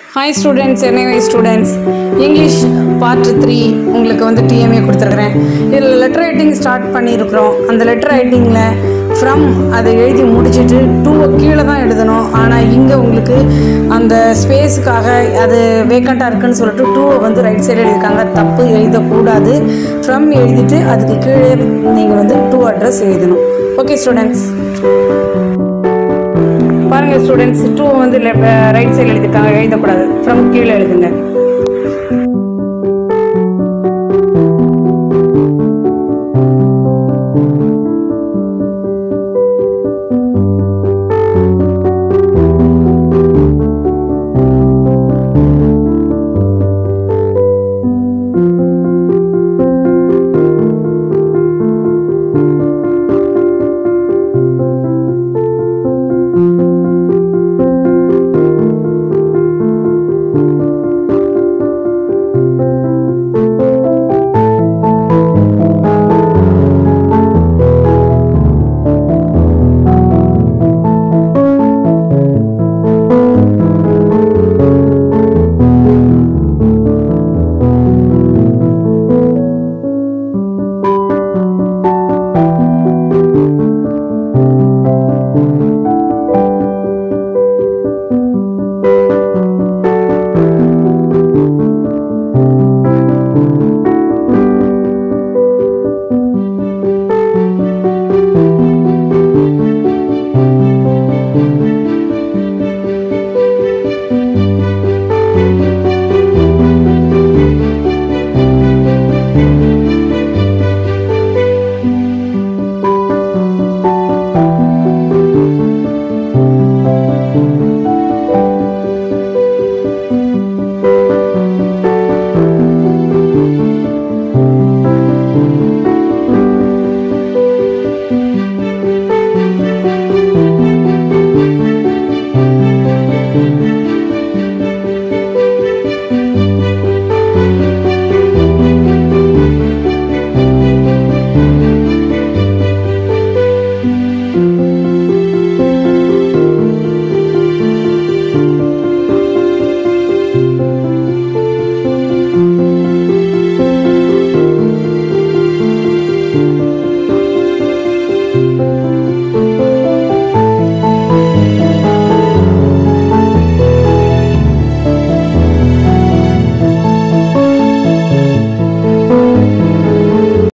Hi students, anyway students, English part 3 உங்களுக்கு வந்து TMA கொடுத்துருக்கிறேன். இதில் லெட்டர் ரைட்டிங் ஸ்டார்ட் பண்ணியிருக்கிறோம். அந்த லெட்டர் ரைட்டிங்கில் ஃப்ரம் அதை எழுதி முடிச்சுட்டு டூவை கீழே தான் எழுதணும். ஆனால் இங்கே உங்களுக்கு அந்த ஸ்பேஸுக்காக அது வேக்கண்ட்டாக இருக்குன்னு சொல்லிட்டு டூவை வந்து ரைட் சைடு எழுதியிருக்காங்க. தப்பு எழுதக்கூடாது. ஃப்ரம் எழுதிட்டு அதுக்கு கீழே நீங்கள் வந்து டூ அட்ரஸ் எழுதணும். ஓகே ஸ்டூடெண்ட்ஸ், பாருங்கள் ஸ்டூடெண்ட்ஸ், டூ வந்து ரைட் சைடில் எழுதிருக்காங்க, எழுதக்கூடாது. ஃப்ரம் கீழே எழுதுங்க.